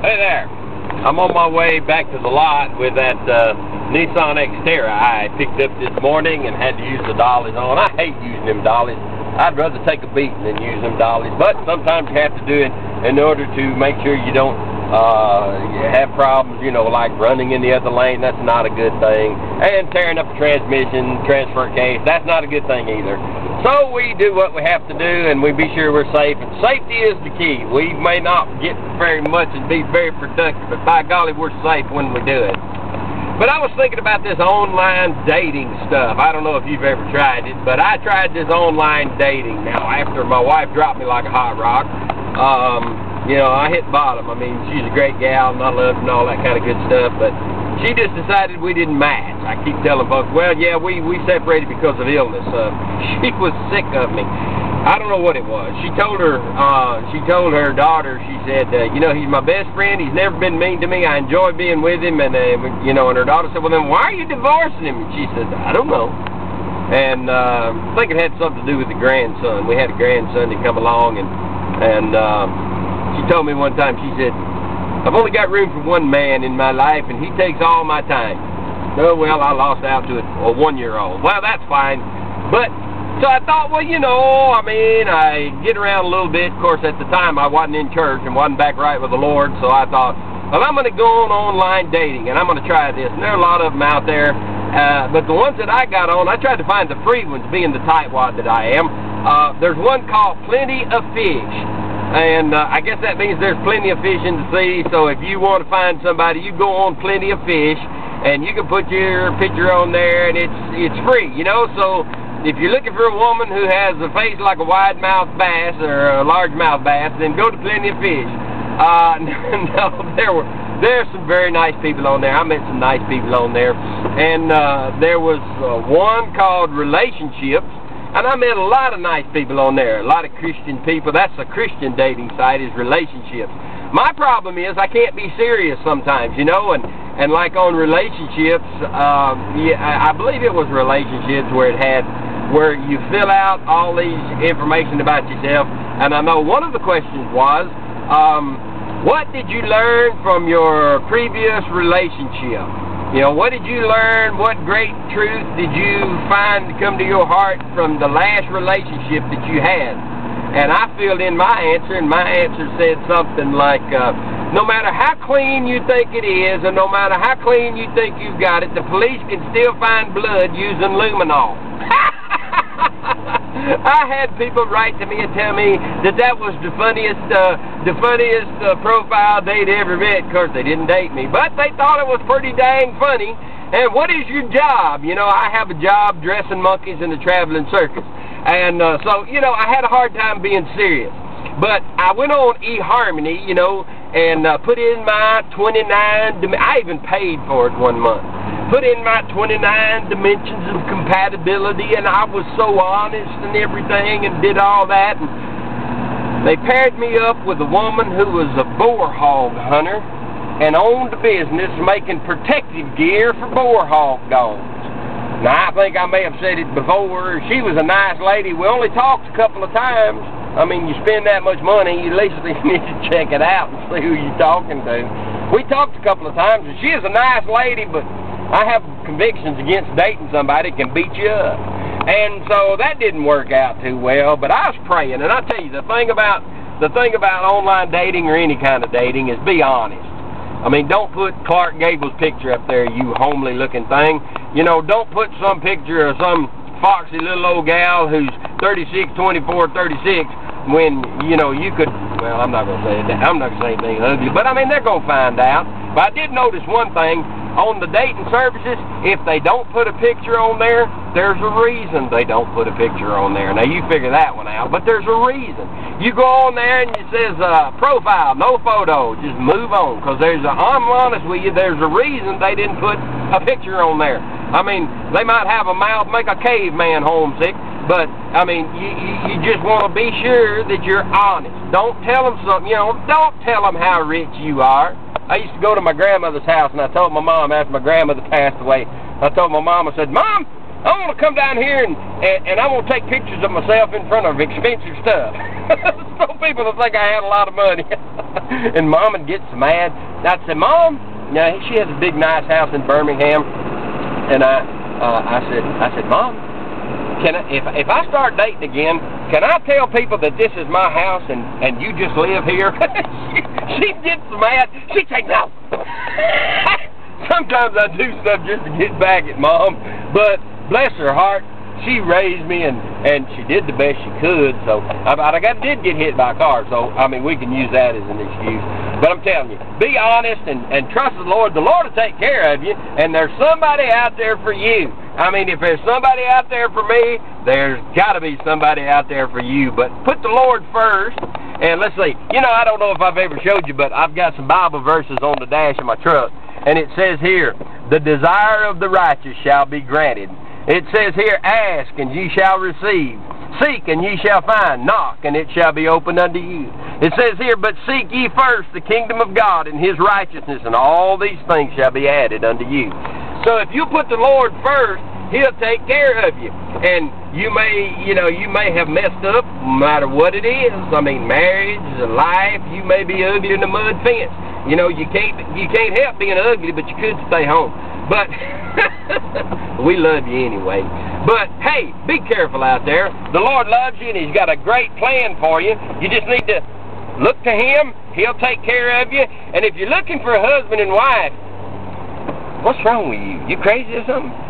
Hey there. I'm on my way back to the lot with that Nissan Xterra I picked up this morning and had to use the dollies on. I hate using them dollies. I'd rather take a beating than use them dollies, but sometimes you have to do it in order to make sure you don't have problems, you know, like running in the other lane. That's not a good thing. And tearing up the transmission, transfer case, that's not a good thing either. So we do what we have to do, and we be sure we're safe. And safety is the key. We may not get very much and be very productive, but by golly, we're safe when we do it. But I was thinking about this online dating stuff. I don't know if you've ever tried it, but I tried this online dating. Now, after my wife dropped me like a hot rock, you know, I hit bottom. I mean, she's a great gal, and I love her and all that kind of good stuff, but she just decided we didn't match. I keep telling folks, well, yeah, we separated because of illness. She was sick of me. I don't know what it was. She told her daughter, she said, you know, he's my best friend. He's never been mean to me. I enjoy being with him. And, you know, and her daughter said, well, then why are you divorcing him? And she said, I don't know. And I think it had something to do with the grandson. We had a grandson that come along, and she told me one time, she said, I've only got room for one man in my life, and he takes all my time. Oh, well, I lost out to a one-year-old. Well, that's fine. But, so I thought, well, you know, I mean, I get around a little bit. Of course, at the time, I wasn't in church and wasn't back right with the Lord, so I thought, well, I'm going to go on online dating, and I'm going to try this. And there are a lot of them out there, but the ones that I got on, I tried to find the free ones, being the tightwad that I am. There's one called Plenty of Fish. And I guess that means there's plenty of fish in the sea, so if you want to find somebody, you go on Plenty of Fish, and you can put your picture on there, and it's free, you know. So if you're looking for a woman who has a face like a wide-mouthed bass or a large-mouthed bass, then go to Plenty of Fish. No, there's some very nice people on there. I met some nice people on there. And there was one called Relationships. And I met a lot of nice people on there, a lot of Christian people. That's a Christian dating site, is Relationships. My problem is I can't be serious sometimes, you know, and like on Relationships, yeah, I believe it was Relationships where you fill out all these information about yourself. And I know one of the questions was, what did you learn from your previous relationship? You know, what did you learn? What great truth did you find to come to your heart from the last relationship that you had? And I filled in my answer, and my answer said something like, no matter how clean you think it is, and no matter how clean you think you've got it, the police can still find blood using luminol. I had people write to me and tell me that was the funniest profile they'd ever met. Of course, they didn't date me, but they thought it was pretty dang funny. And what is your job? You know, I have a job dressing monkeys in the traveling circus. And so, you know, I had a hard time being serious. But I went on eHarmony, you know, and put in my 29, I even paid for it one month. Put in my 29 dimensions of compatibility, and I was so honest and everything and did all that. And they paired me up with a woman who was a boar hog hunter and owned a business making protective gear for boar hog dogs. Now, I think I may have said it before. She was a nice lady. We only talked a couple of times. I mean, you spend that much money, you at least need to check it out and see who you're talking to. We talked a couple of times, and she is a nice lady, but I have convictions against dating somebody that can beat you up. And so that didn't work out too well, but I was praying. And I tell you, the thing about online dating or any kind of dating is be honest. I mean, don't put Clark Gable's picture up there, you homely looking thing. You know, don't put some picture of some foxy little old gal who's 36, 24, 36 when, you know, you could, well, I'm not going to say that. I'm not going to say anything ugly, but I mean, they're going to find out. But I did notice one thing. On the dating services, if they don't put a picture on there, there's a reason they don't put a picture on there. Now, you figure that one out, but there's a reason. You go on there and it says profile, no photo, just move on, because I'm honest with you, there's a reason they didn't put a picture on there. I mean, they might have a mouth, make a caveman homesick, but, I mean, you just want to be sure that you're honest. Don't tell them something, you know, don't tell them how rich you are. I used to go to my grandmother's house, and I told my mom after my grandmother passed away, I told my mom, I said, Mom, I want to come down here and I want to take pictures of myself in front of expensive stuff. told people to think I had a lot of money. And Mom would get so mad. And I'd say, Mom, she has a big, nice house in Birmingham. And I said, Mom, if I start dating again, can I tell people that this is my house and you just live here? She gets so mad. She'd say, no. Sometimes I do stuff just to get back at Mom, but bless her heart, she raised me and she did the best she could. So I did get hit by a car, so I mean we can use that as an excuse. But I'm telling you, be honest and trust the Lord. The Lord will take care of you, and there's somebody out there for you. I mean, if there's somebody out there for me, there's got to be somebody out there for you. But put the Lord first. And let's see, I don't know if I've ever showed you, but I've got some Bible verses on the dash of my truck. And it says here, the desire of the righteous shall be granted. It says here, ask and ye shall receive. Seek and ye shall find. Knock and it shall be opened unto you. It says here, but seek ye first the kingdom of God and his righteousness, and all these things shall be added unto you. So if you put the Lord first, he'll take care of you. And you may have messed up no matter what it is. I mean, marriage, life, you may be ugly in the mud fence. You can't help being ugly, but you could stay home. But we love you anyway. But hey, be careful out there. The Lord loves you and he's got a great plan for you. You just need to look to him. He'll take care of you. And if you're looking for a husband and wife, what's wrong with you? You crazy or something?